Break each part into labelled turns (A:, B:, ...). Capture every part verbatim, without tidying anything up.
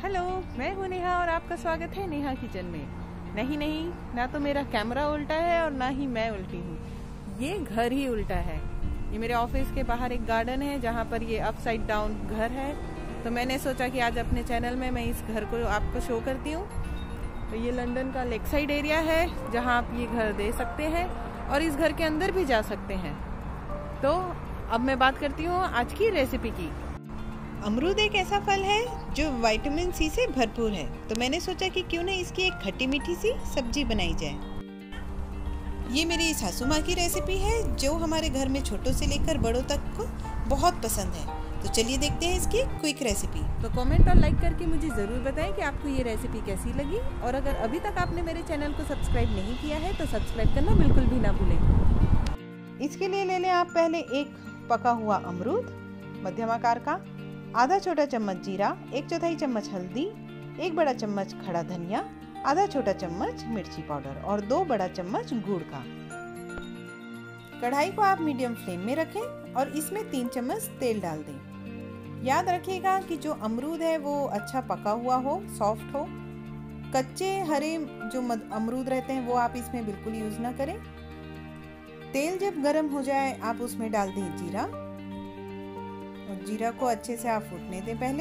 A: Hello, मैं हूँ नेहा और आपका स्वागत है नेहा किचन में। नहीं नहीं, ना तो मेरा कैमरा उल्टा है और ना ही मैं उल्टी हूँ, ये घर ही उल्टा है। ये मेरे ऑफिस के बाहर एक गार्डन है जहाँ पर ये अपसाइड डाउन घर है, तो मैंने सोचा कि आज अपने चैनल में मैं इस घर को आपको शो करती हूँ। तो ये लंदन का लेक साइड एरिया है जहाँ आप ये घर दे सकते हैं और इस घर के अंदर भी जा सकते हैं। तो अब मैं बात करती हूँ आज की रेसिपी की। अमरूद एक ऐसा फल है जो विटामिन सी से भरपूर है, तो मैंने सोचा कि क्यों ना इसकी एक खट्टी मीठी सी सब्जी बनाई जाए। ये मेरी सासू माँ की रेसिपी है जो हमारे घर में छोटों से लेकर बड़ों तक को बहुत पसंद है। तो चलिए देखते हैं इसकी क्विक रेसिपी। तो कमेंट और लाइक करके मुझे ज़रूर बताएं कि आपको ये रेसिपी कैसी लगी, और अगर अभी तक आपने मेरे चैनल को सब्सक्राइब नहीं किया है तो सब्सक्राइब करना बिल्कुल भी ना भूलें। इसके लिए ले लें आप पहले एक पका हुआ अमरूद मध्यम आकार का, आधा छोटा चम्मच जीरा, एक चौथाई चम्मच हल्दी, एक बड़ा चम्मच खड़ा धनिया, आधा छोटा चम्मच मिर्ची पाउडर और दो बड़ा चम्मच गुड़ का। कढ़ाई को आप मीडियम फ्लेम में रखें और इसमें तीन चम्मच तेल डाल दें। याद रखिएगा कि जो अमरूद है वो अच्छा पका हुआ हो, सॉफ्ट हो। कच्चे हरे जो अमरूद रहते हैं वो आप इसमें बिल्कुल यूज ना करें। तेल जब गर्म हो जाए आप उसमें डाल दें जीरा, और जीरा को अच्छे से आप फूटने दें पहले।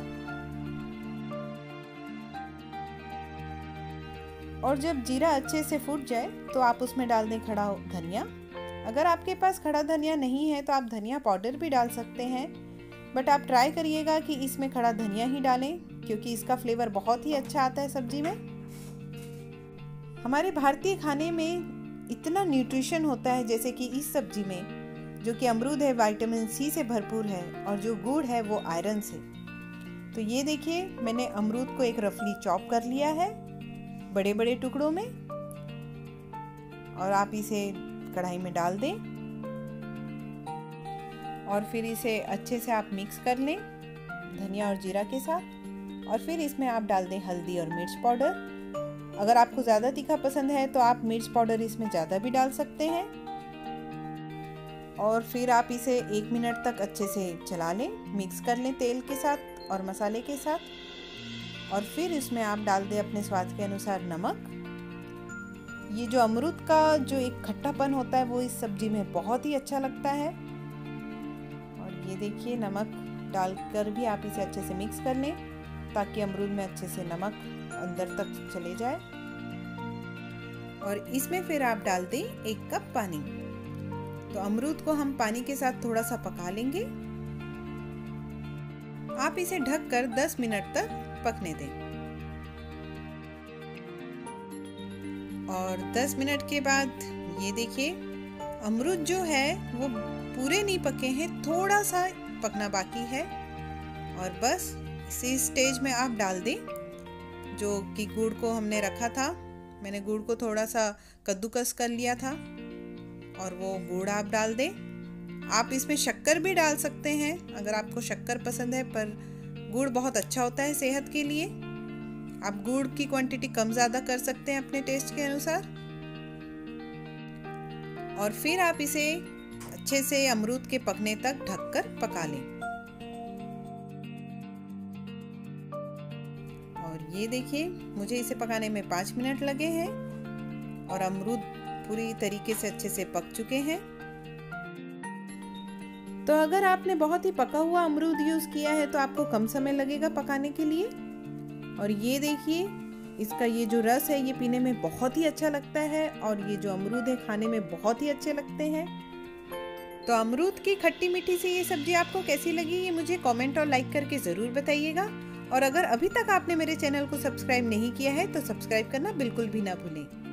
A: और जब जीरा अच्छे से फूट जाए तो आप उसमें डाल दें खड़ा धनिया। अगर आपके पास खड़ा धनिया नहीं है तो आप धनिया पाउडर भी डाल सकते हैं, बट आप ट्राई करिएगा कि इसमें खड़ा धनिया ही डालें क्योंकि इसका फ्लेवर बहुत ही अच्छा आता है सब्जी में। हमारे भारतीय खाने में इतना न्यूट्रिशन होता है, जैसे कि इस सब्जी में जो कि अमरूद है विटामिन सी से भरपूर है और जो गुड़ है वो आयरन से। तो ये देखिए मैंने अमरूद को एक रफली चॉप कर लिया है बड़े बड़े टुकड़ों में, और आप इसे कढ़ाई में डाल दें और फिर इसे अच्छे से आप मिक्स कर लें धनिया और जीरा के साथ। और फिर इसमें आप डाल दें हल्दी और मिर्च पाउडर। अगर आपको ज़्यादा तीखा पसंद है तो आप मिर्च पाउडर इसमें ज़्यादा भी डाल सकते हैं। और फिर आप इसे एक मिनट तक अच्छे से चला लें, मिक्स कर लें तेल के साथ और मसाले के साथ। और फिर इसमें आप डाल दें अपने स्वाद के अनुसार नमक। ये जो अमरूद का जो एक खट्टापन होता है वो इस सब्जी में बहुत ही अच्छा लगता है। और ये देखिए नमक डालकर भी आप इसे अच्छे से मिक्स कर लें ताकि अमरूद में अच्छे से नमक अंदर तक चले जाए। और इसमें फिर आप डाल दें एक कप पानी। तो अमरूद को हम पानी के साथ थोड़ा सा पका लेंगे। आप इसे ढककर दस मिनट तक पकने दें। और दस मिनट के बाद ये देखिए अमरूद जो है वो पूरे नहीं पके हैं, थोड़ा सा पकना बाकी है। और बस इसी स्टेज में आप डाल दें जो कि गुड़ को हमने रखा था। मैंने गुड़ को थोड़ा सा कद्दूकस कर लिया था और वो गुड़ आप डाल दें। आप इसमें शक्कर भी डाल सकते हैं अगर आपको शक्कर पसंद है, पर गुड़ बहुत अच्छा होता है सेहत के लिए। आप गुड़ की क्वांटिटी कम ज़्यादा कर सकते हैं अपने टेस्ट के अनुसार। और फिर आप इसे अच्छे से अमरूद के पकने तक ढककर पका लें। और ये देखिए मुझे इसे पकाने में पाँच मिनट लगे हैं और अमरूद पूरी तरीके से अच्छे से पक चुके हैं। तो अगर आपने बहुत ही पका हुआ अमरूद यूज किया है तो आपको कम समय लगेगा पकाने के लिए। और ये देखिए इसका ये जो रस है ये पीने में बहुत ही अच्छा लगता है, और ये जो अमरूद है खाने में बहुत ही अच्छे लगते हैं। तो अमरूद की खट्टी मीठी सी ये सब्जी आपको कैसी लगी ये मुझे कमेंट और लाइक करके ज़रूर बताइएगा। और अगर अभी तक आपने मेरे चैनल को सब्सक्राइब नहीं किया है तो सब्सक्राइब करना बिल्कुल भी ना भूलें।